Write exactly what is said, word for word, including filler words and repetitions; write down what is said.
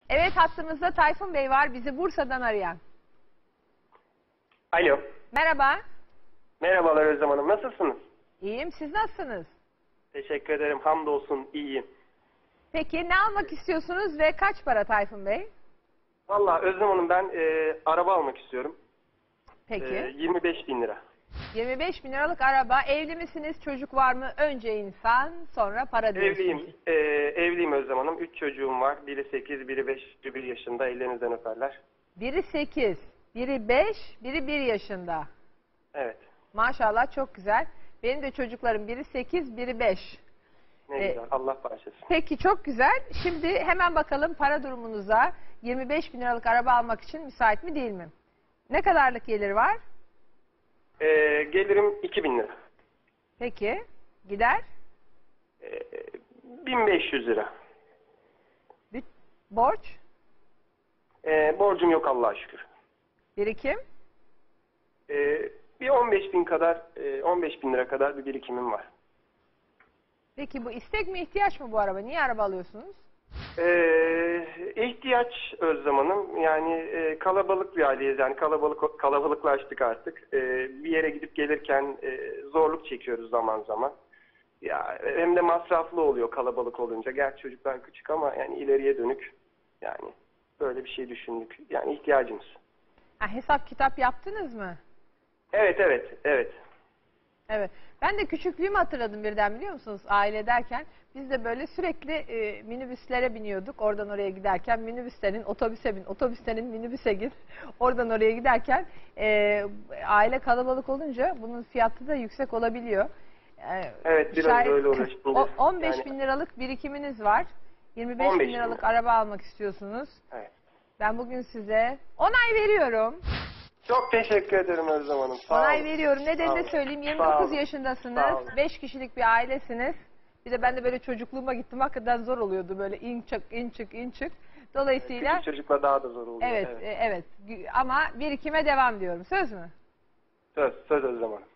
Evet, hattımızda Tayfun Bey var, bizi Bursa'dan arayan. Alo. Merhaba. Merhabalar Özlem Hanım. Nasılsınız? İyiyim, siz nasılsınız? Teşekkür ederim. Hamdolsun iyiyim. Peki ne almak istiyorsunuz ve kaç para Tayfun Bey? Valla Özlem Hanım ben e, araba almak istiyorum. Peki. E, yirmi beş bin lira. yirmi beş bin liralık araba. Evli misiniz? Çocuk var mı? Önce insan, sonra para diyorsunuz. Evliyim. E, evliyim Özlem Hanım. Üç çocuğum var. Biri sekiz, biri beş, biri bir yaşında. Ellerinizden öperler. Biri sekiz, biri beş, biri bir yaşında. Evet. Maşallah çok güzel. Benim de çocuklarım biri sekiz, biri beş. Ne Ee, güzel. Allah bağışlasın. Peki çok güzel. Şimdi hemen bakalım para durumunuza. yirmi beş bin liralık araba almak için müsait mi değil mi? Ne kadarlık gelir var? E, gelirim iki bin lira. Peki. Gider? E, bin beş yüz lira. Bir borç? E, borcum yok Allah'a şükür. Birikim? E, bir on beş bin kadar, e, on beş bin lira kadar bir birikimim var. Peki bu istek mi ihtiyaç mı bu araba? Niye araba alıyorsunuz? Ee, ihtiyaç Özlem Hanım. Yani e, kalabalık bir aileyiz. Yani kalabalık kalabalıklaştık artık. Ee, bir yere gidip gelirken e, zorluk çekiyoruz zaman zaman. Ya hem de masraflı oluyor kalabalık olunca. Gerçi çocuklar küçük ama yani ileriye dönük yani böyle bir şey düşündük. Yani ihtiyacımız. Ha, hesap kitap yaptınız mı? Evet evet evet. Evet. Ben de küçüklüğümü hatırladım birden, biliyor musunuz? Aile derken biz de böyle sürekli e, minibüslere biniyorduk. Oradan oraya giderken minibüslerin otobüse bin, otobüslerin minibüse gir. Oradan oraya giderken e, aile kalabalık olunca bunun fiyatı da yüksek olabiliyor. E, Evet biraz şayet, böyle uğraştım. o- on beş Yani, bin liralık birikiminiz var. yirmi beş on beş bin bin liralık lira. araba almak istiyorsunuz. Evet. Ben bugün size onay veriyorum. Çok teşekkür ederim Özlem Hanım. Sağ Onay olun. veriyorum. Nedenini Sağ de olun. söyleyeyim. yirmi Sağ dokuz olun. Sağ yaşındasınız. olun. beş kişilik bir ailesiniz. Bir de ben de böyle çocukluğuma gittim. Hakikaten zor oluyordu. Böyle in çık, in çık, in çık. Dolayısıyla Küçük çocukla daha da zor oluyor. evet, Evet. e, evet. Ama birikime devam diyorum. Söz mü? Söz, söz Özlem Hanım.